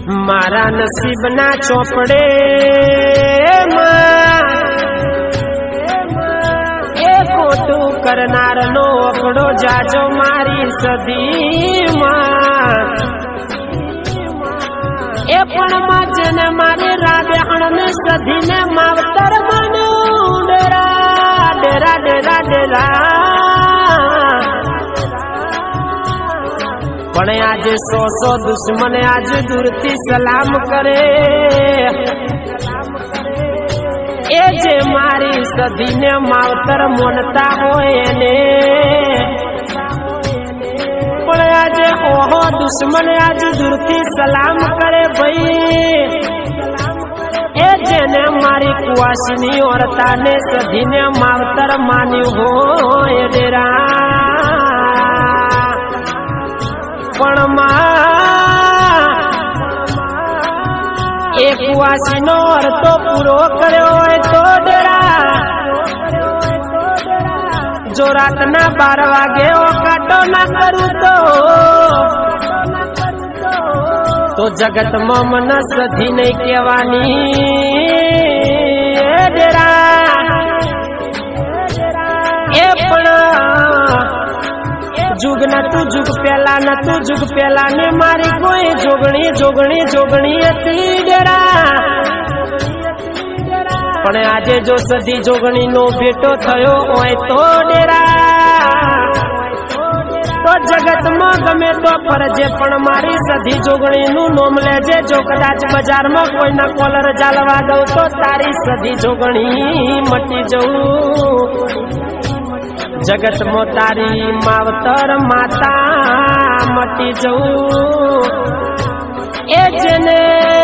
मारा नसीब ना चौपड़े ए खोटू करनार नो अपड़ो जाजो मारी सदी ए पण जेने मारे राधेहण ने सधी ने मावतर मानो डेरा डेरा डेरा डेरा पण आज 100 दुश्मन आज दूरथी सलाम करे ए जे मारी सधी ने मावतर मोनता होय ने पण आज ओहो दुश्मन आज दूरथी सलाम करे भाई ए जेने मारी कुआसनी औरता ने सधी ने मावतर मान्यु होय डेरा पण एक कुआसी नो अर्थ पूरो कर्यो होय तो डेरा जो रातना 12 वागे ओ काटो ना करू तो जगत में मन सधी नहीं केवानी डेरा ए पण जुग न तू जुग पहला ने मारी कोई जोगणी जोगणी जोगणी थी डेरा पण आजे जो सदी जोगणी नो भेटो थयो होय तो डेरा तो जगत में गमे तो फरजे पण मारी सदी जोगणी नु नोम लेजे जो कदाच बाजार में कोई ना कॉलर जालवा दઉં तो तारी सदी जोगणी मटी जऊ जगत में तारी मावतर माता मटी जऊ ए जेने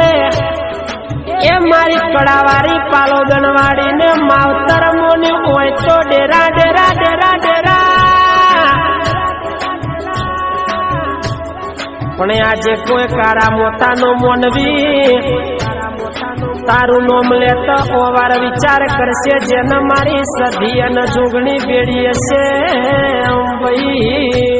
ए मारी कड़ावारी पालो गणवाड़ी ने मावतर मोनी होय तो डेरा डेरा डेरा डेरा पण आजे कोई कारा मोता नो मोनवी तारू नोम लेता ओवार विचार करशे जेन मारी सधी अन जोगणी बेड़ी हशे भाई।